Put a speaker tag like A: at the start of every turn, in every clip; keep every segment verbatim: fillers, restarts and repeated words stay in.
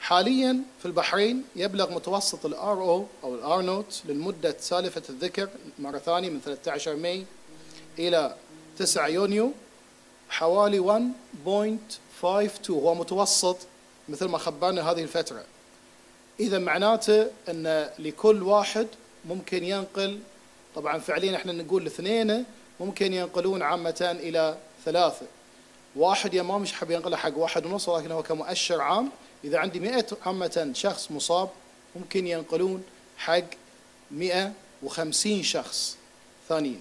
A: حاليا في البحرين يبلغ متوسط الار او او الار نوت للمدة سالفة الذكر مرة ثانية من ثلاثة عشر ماي إلى تسعة يونيو حوالي واحد فاصلة خمسة اثنين، هو متوسط مثل ما خبرنا هذه الفترة. إذا معناته أن لكل واحد ممكن ينقل، طبعا فعليا احنا نقول الاثنين ممكن ينقلون عامة إلى ثلاثة. واحد يا ما مش حاب ينقله حق واحد ونص، ولكن هو كمؤشر عام إذا عندي مئة عامة شخص مصاب ممكن ينقلون حق مئة وخمسين شخص ثانيين.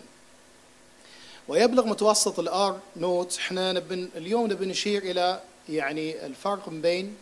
A: ويبلغ متوسط الار نوت، احنا نبن اليوم نبي نشير إلى يعني الفرق بين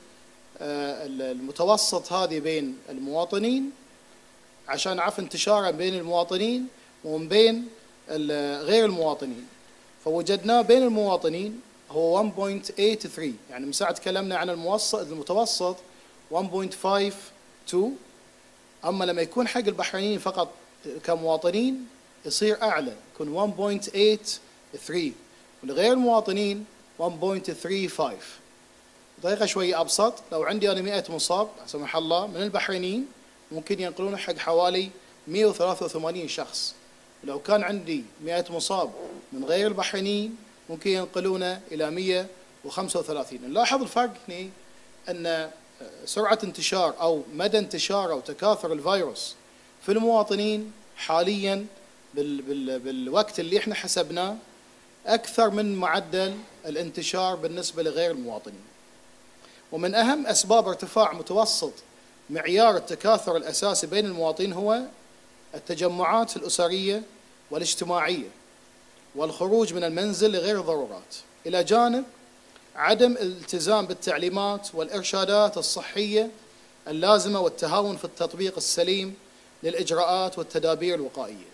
A: المتوسط هذه بين المواطنين عشان نعرف انتشاره بين المواطنين ومن بين غير المواطنين. فوجدناه بين المواطنين هو واحد فاصلة ثمانية ثلاثة، يعني من ساعة تكلمنا عن الموسط المتوسط واحد فاصلة خمسة اثنين، أما لما يكون حق البحرينيين فقط كمواطنين يصير أعلى، يكون واحد فاصلة ثمانية ثلاثة، ولغير المواطنين واحد فاصلة ثلاثة خمسة. بطريقة شوية أبسط، لو عندي أنا مئة مصاب لا سمح الله من البحرينيين ممكن ينقلون حق حوالي مئة وثلاثة وثمانين شخص، ولو كان عندي مئة مصاب من غير البحرينيين ممكن ينقلونه إلى مئة وخمسة وثلاثين. نلاحظ الفرق هنا أن سرعة انتشار أو مدى انتشار أو تكاثر الفيروس في المواطنين حاليا بال بال بالوقت اللي احنا حسبناه أكثر من معدل الانتشار بالنسبة لغير المواطنين. ومن أهم أسباب ارتفاع متوسط معيار التكاثر الأساسي بين المواطنين هو التجمعات الأسرية والاجتماعية والخروج من المنزل لغير الضرورات، إلى جانب عدم الالتزام بالتعليمات والإرشادات الصحية اللازمة والتهاون في التطبيق السليم للإجراءات والتدابير الوقائية.